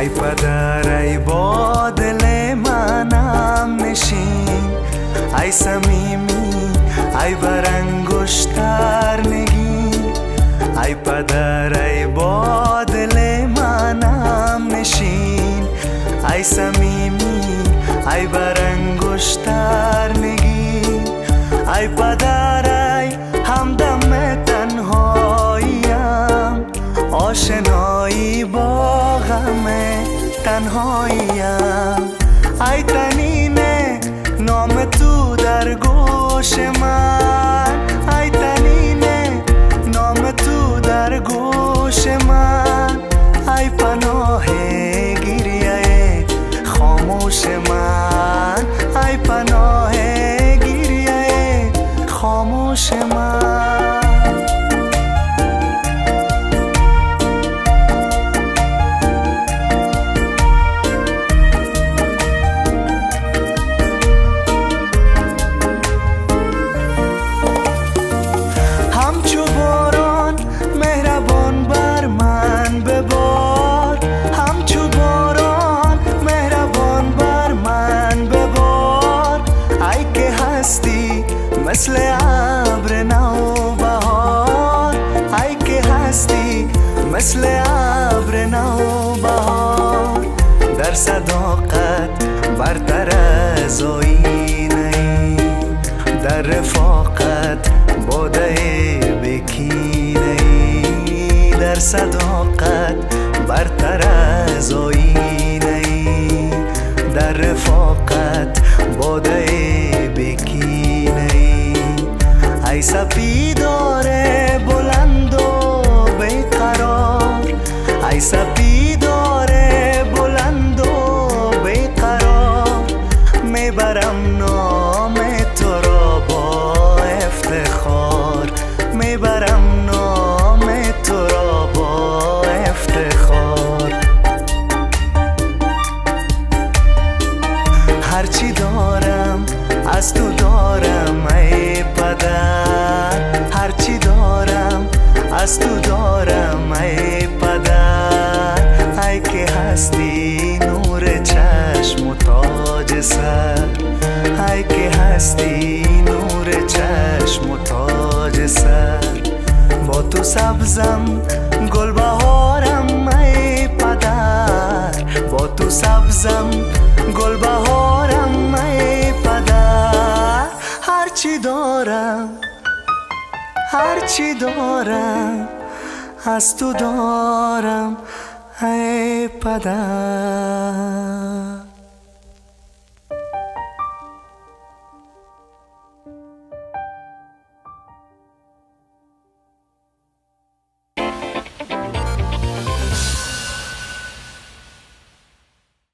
ای پدر ای با دل منم نشین، ای صمیمی ای بر انگشتر نگین. ای پدر ای با دل منم نشین، ای صمیمی ای بر انگشتر نگین. ای پدر ای همدم تنهاییم، آشنایی با غم تنهاییم. ای تنینه نام تو در گوش من، ای تنینه نام تو در گوش من. ای پناه گریه خاموش من، ای پناه گریه خاموش من. همچو باران مهربان بر من ببار، همچو باران مهربان بر من ببار. ای که هستی مثل ابر نوبهار، ای که هستی مثل ابر نوبهار. در صداقت برتر از آیینه ای، در رفاقت باده بکینه ای. در صداقت برتر از آیینه ای، در رفاقت باده بکینه ای. ای سپیدار بلند و بیقرار، ای سپیدار بلند و بیقرار. میبرم نام تو را با افتخار، میبرم نام تو را با افتخار. هرچی دارم از تو دارم ای پدر، هرچی دارم از تو دارم ای پدر. ای که هستی نور چشم و تاج سر، ای که هستی نور چشم و تاج سر. با تو سبزم گل بهارم ای پدر، با تو سبزم گل بهارم ای پدر. هرچی دارم هرچی دارم از تو دارم ای پدر.